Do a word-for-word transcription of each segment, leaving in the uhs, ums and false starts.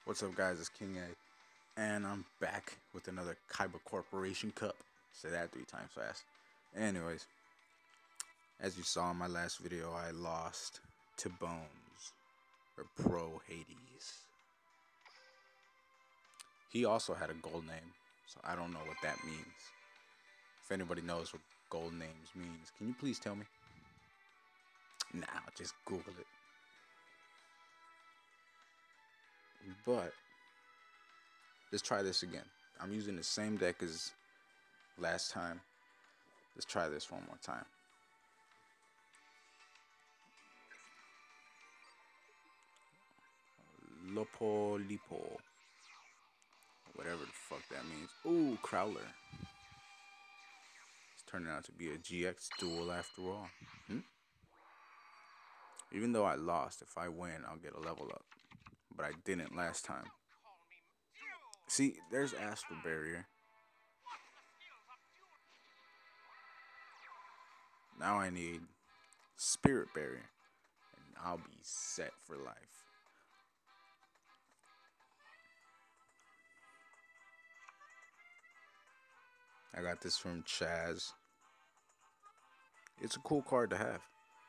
What's up, guys? It's King A, and I'm back with another Kaiba Corporation Cup. Say that three times fast. Anyways, as you saw in my last video, I lost to Bones, or Pro Hades. He also had a gold name, so I don't know what that means. If anybody knows what gold names means, can you please tell me? Nah, just Google it. But let's try this again. I'm using the same deck as last time. Let's try this one more time. Lopo Lipo. Whatever the fuck that means. Ooh, Crowler. It's turning out to be a G X duel after all. Hmm? Even though I lost, if I win, I'll get a level up. But I didn't last time. See, there's Astral Barrier. Now I need Spirit Barrier. And I'll be set for life. I got this from Chaz. It's a cool card to have.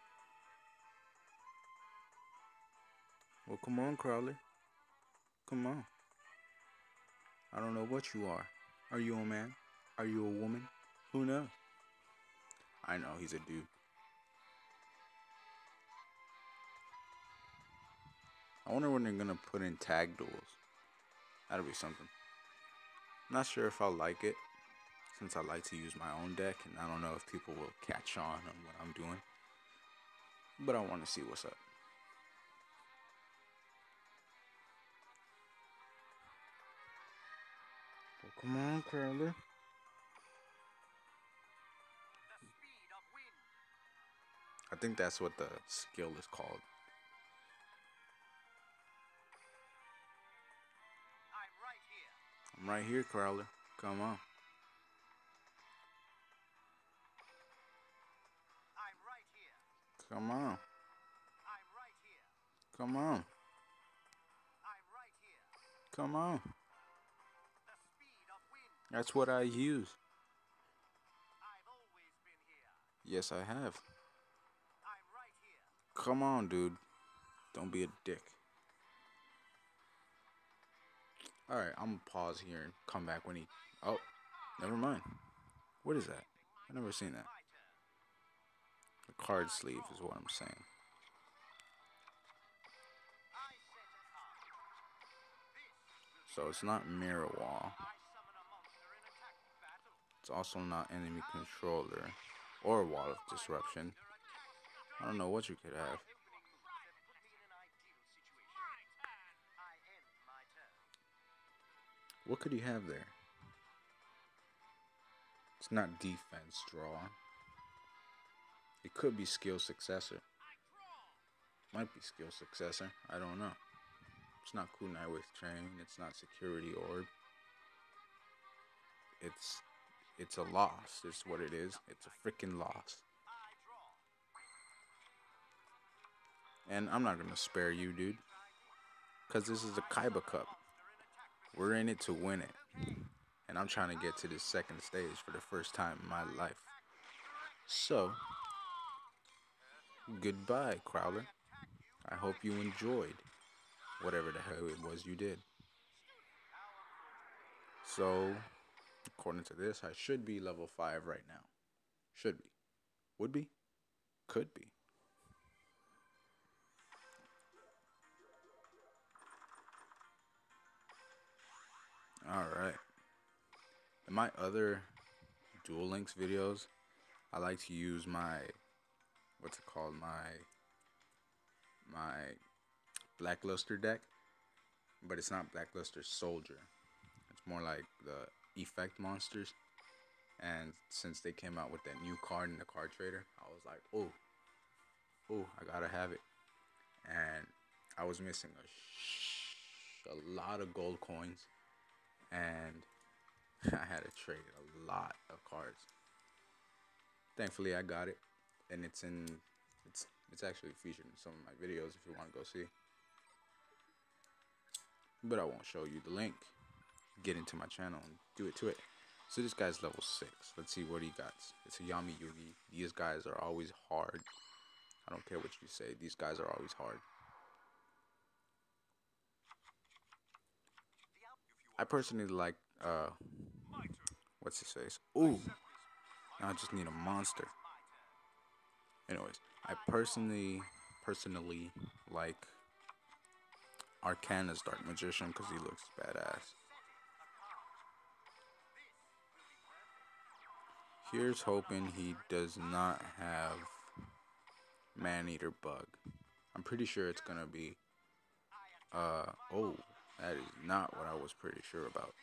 Well, come on, Crowler. Come on. I don't know what you are. Are you a man? Are you a woman? Who knows? I know, he's a dude. I wonder when they're gonna put in tag duels. That'll be something. Not sure if I'll like it, since I like to use my own deck, and I don't know if people will catch on on what I'm doing. But I want to see what's up. Well, come on, Crowler. I think that's what the skill is called. I'm right here, Crowler. Come on. Come on. Come on. Come on. That's what I use. Yes, I have. Come on, dude. Don't be a dick. Alright, I'm gonna pause here and come back when he... Oh, never mind. What is that? I've never seen that. The card sleeve is what I'm saying. So it's not Mirror Wall. It's also not Enemy Controller or Wall of Disruption. I don't know what you could have. What could he have there? It's not Defense Draw. It could be Skill Successor. Might be Skill Successor. I don't know. It's not Kunai with Train. It's not Security Orb. It's it's a loss. It's what it is. It's a freaking loss. And I'm not gonna spare you, dude. Cause this is the Kaiba Cup. We're in it to win it. And I'm trying to get to this second stage for the first time in my life. So, goodbye, Crowler. I hope you enjoyed whatever the hell it was you did. So, according to this, I should be level five right now. Should be. Would be. Could be. Alright. In my other Duel Links videos, I like to use my, what's it called, my, my Blackluster deck. But it's not Blackluster Soldier. It's more like the Effect Monsters. And since they came out with that new card in the card trader, I was like, oh, oh, I gotta have it. And I was missing a, sh a lot of gold coins. And I had to trade a lot of cards. Thankfully, I got it. And it's in, it's, it's actually featured in some of my videos if you want to go see. but I won't show you the link. Get into my channel and do it to it. So this guy's level six. Let's see what he got. It's a Yami Yugi. These guys are always hard. I don't care what you say. These guys are always hard. I personally like, uh, what's his face? Ooh, now I just need a monster. Anyways, I personally, personally like Arcana's Dark Magician because he looks badass. Here's hoping he does not have Man-Eater Bug. I'm pretty sure it's gonna be, uh, oh, that is not what I was pretty sure about.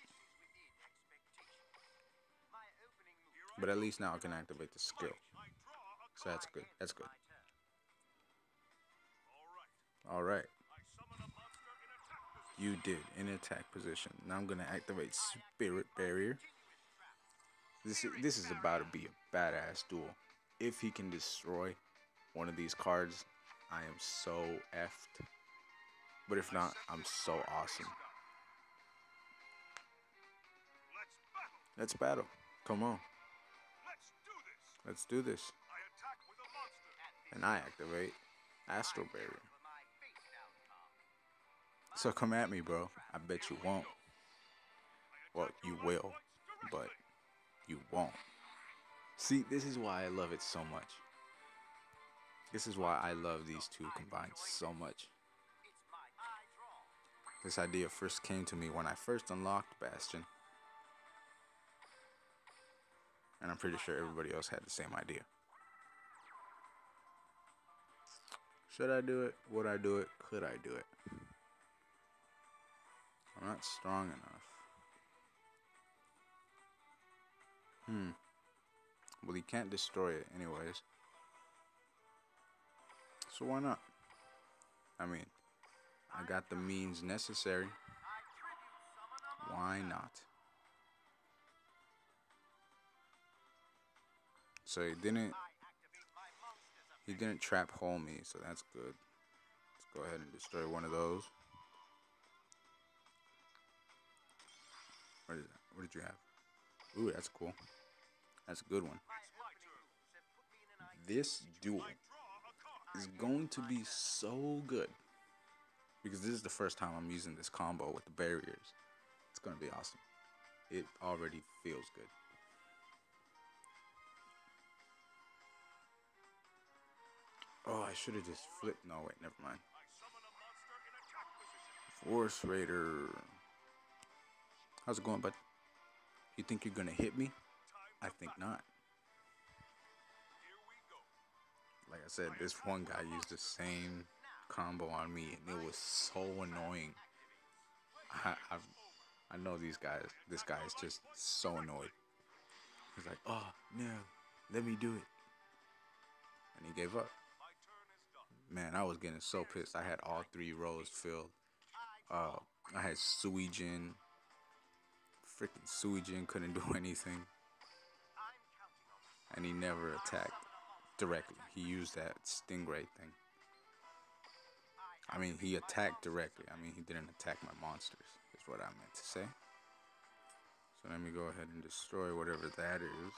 But at least now I can activate the skill. So that's good, that's good. Alright. You did, in attack position. Now I'm gonna activate Spirit Barrier. This, this is about to be a badass duel. If he can destroy one of these cards, I am so effed. But if not, I'm so awesome. Let's battle. Come on. Let's do this. And I activate Astral Barrier. So come at me, bro. I bet you won't. Well, you will, but you won't. See, this is why I love it so much. This is why I love these two combined so much. This idea first came to me when I first unlocked Bastion. And I'm pretty sure everybody else had the same idea. Should I do it? Would I do it? Could I do it? I'm not strong enough. Hmm. Well, he can't destroy it anyways. So why not? I mean, I got the means necessary. Why not? So he didn't he didn't trap hole me, so that's good. Let's go ahead and destroy one of those. What is that? What did you have? Ooh, that's cool. That's a good one. This duel is going to be so good because this is the first time I'm using this combo with the barriers. It's going to be awesome. It already feels good. Oh, I should have just flipped. No, wait, never mind. Force Raider. How's it going, bud? You think you're going to hit me? I think not. Like I said, this one guy used the same combo on me, and it was so annoying. I, I, I know these guys. This guy is just so annoyed. He's like, oh, no, let me do it. And he gave up. Man, I was getting so pissed. I had all three rows filled. Uh, I had Suijin. Freaking Suijin couldn't do anything. And he never attacked directly. He used that Stingray thing. I mean, he attacked directly. I mean, he didn't attack my monsters, is what I meant to say. So let me go ahead and destroy whatever that is.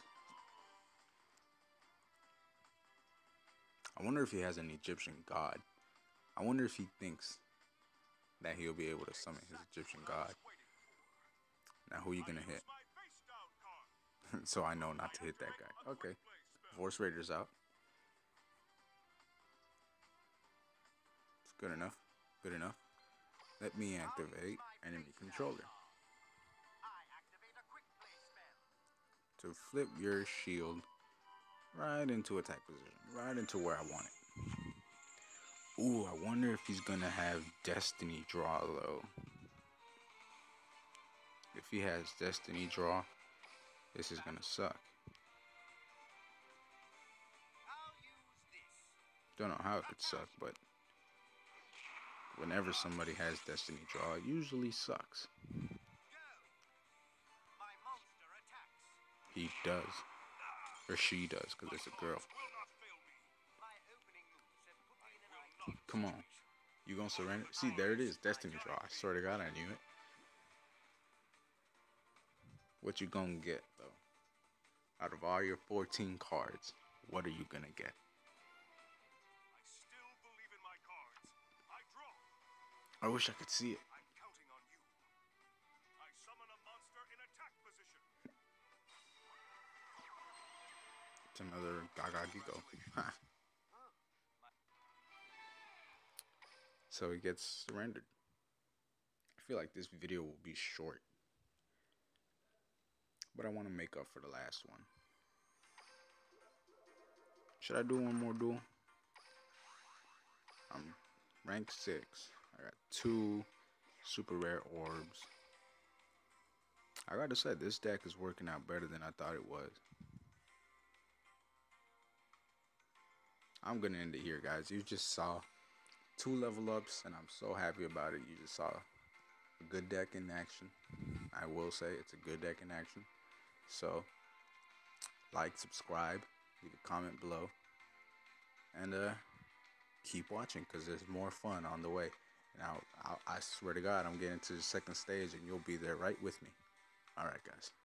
I wonder if he has an Egyptian god. I wonder if he thinks that he'll be able to summon his Egyptian god. Now, who are you going to hit? So I know not to hit that guy. Okay. Force Raider's out. It's good enough. Good enough. Let me activate enemy controller. To flip your shield right into attack position. Right into where I want it. Ooh, I wonder if he's going to have Destiny Draw, though. If he has Destiny Draw, this is going to suck. Don't know how it could suck, but whenever somebody has Destiny Draw, it usually sucks. He does. Or she does, because it's a girl. Come on. You gonna surrender? See, there it is. Destiny draw. I swear to God, I knew it. What you gonna get, though? Out of all your fourteen cards, what are you gonna get? I still believe in my cards. I draw. I wish I could see it. I'm counting on you. I summon a monster in attack position. It's another Gaga Gigo. So he gets surrendered. I feel like this video will be short, but I want to make up for the last one. Should I do one more duel? I'm rank six. I got two super rare orbs. I gotta say, this deck is working out better than I thought it was. I'm gonna end it here, guys. You just saw two level ups, and I'm so happy about it. You just saw a good deck in action. I will say it's a good deck in action. So, like, subscribe, leave a comment below, and uh, keep watching because there's more fun on the way. Now, I, I swear to God, I'm getting to the second stage, and you'll be there right with me. All right, guys.